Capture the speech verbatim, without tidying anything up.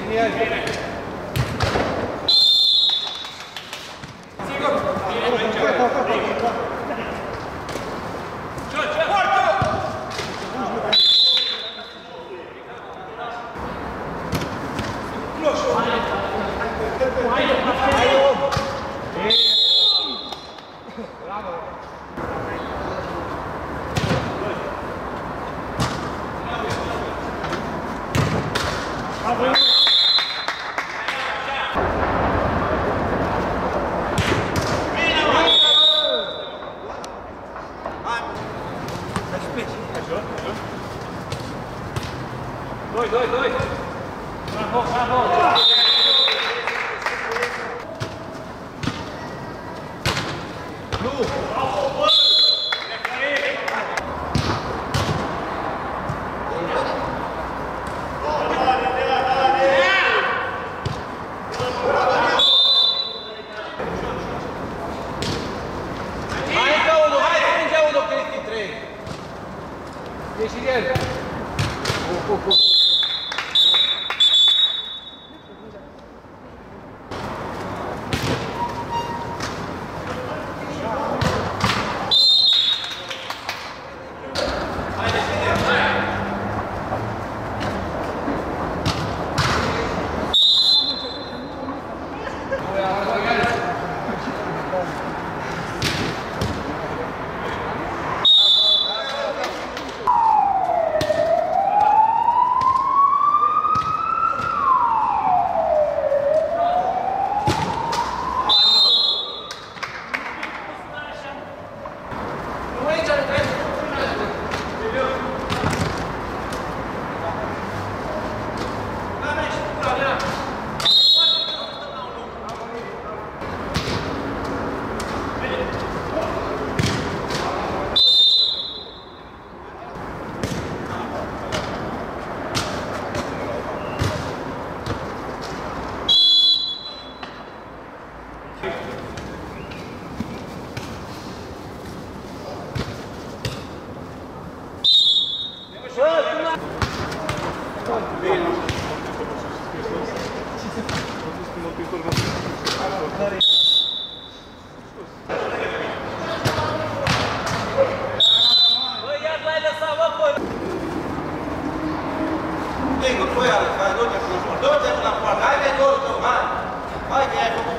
Doi, doi, doi! Bravo, bravo! Nu! Bravo, bă! Hai încă unul, hai strânge unul, Cristi, trei! Ieși de el! Uf, uf, uf! Hai, dă-te la poartă, hai, de-i dorul tău, hai! Hai, că i-ai făcut